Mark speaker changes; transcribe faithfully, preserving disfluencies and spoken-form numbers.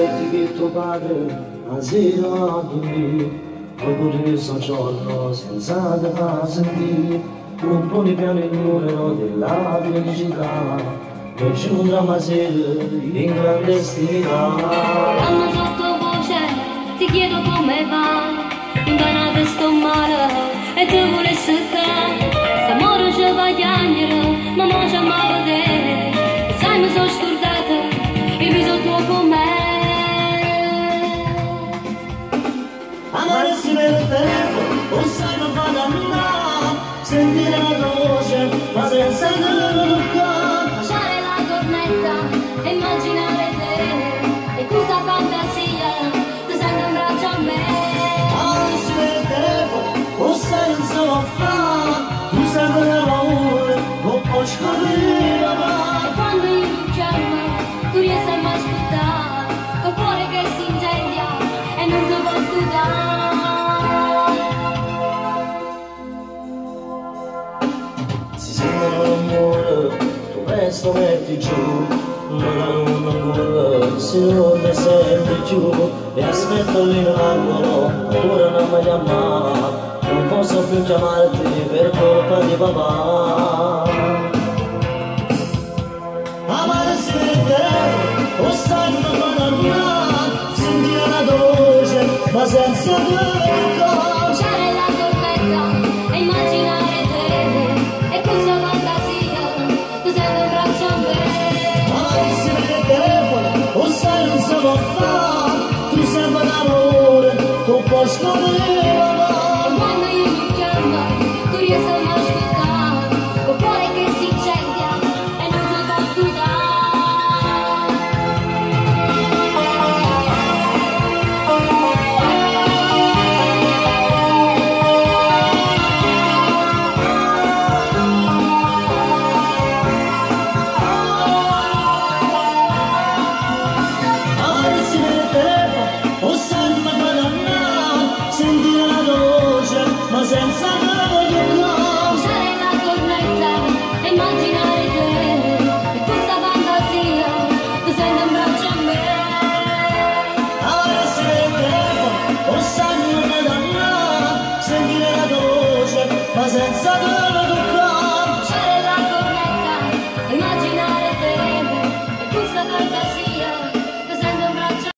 Speaker 1: aspetti che tuo padre la sera a dormire, dopo questo giorno senza te fa sentire, un po' di piano il numero della felicità, e ci una sera in clandestinità.
Speaker 2: Mamma sottovoce, ti chiedo come va, in vana sto male e te vuole seccare, s'amore ci va chiangere, ma mo ci ama vedere, e sai mi sono scordata, il viso tuo con me.
Speaker 1: Amarsi nel tempo, o sai non fa da nulla, sentire la voce, ma senza toccare.
Speaker 2: Lasciare la cornetta e immaginare te, e questa fantasia, ti sento un braccio a me.
Speaker 1: Amarsi nel tempo, o sai non so fare, tu sei per l'amore, non puoi scoprire mai.
Speaker 2: E quando io ti chiamo, tu riesci a mi ascoltare, col cuore che si incendia e non ti posso dare.
Speaker 1: Si sente l'amore, tu presto metti giù, ma non ancora, se non mi senti più, e aspetto lì nell'angolo, ancora non mi chiamare, non posso più chiamarti per colpa di papà. Amarsi nel tempo, o sai non fa da nulla, sentire la voce, ma senza toccare.
Speaker 2: Lasciare la tormenta e immaginare te, e questa fantasia, tu sento un braccio a me.
Speaker 1: Amarsi nel tempo, o sai non si può fare, tu sei per l'amore, tu puoi scoprire mai.
Speaker 2: E quando io ti chiamo, tu riesci a mi ascoltare, col cuore che si incendia e non ti posso dare.
Speaker 1: Amarsi nel tempo, o sai non fa da nulla, sentire la voce, ma senza toccare.
Speaker 2: Lasciare la cornetta e immaginare te, e questa fantasia, tu sento un braccio a me.
Speaker 1: Amarsi nel tempo, o sai non fa da nulla, sentire la voce, ma senza toccare.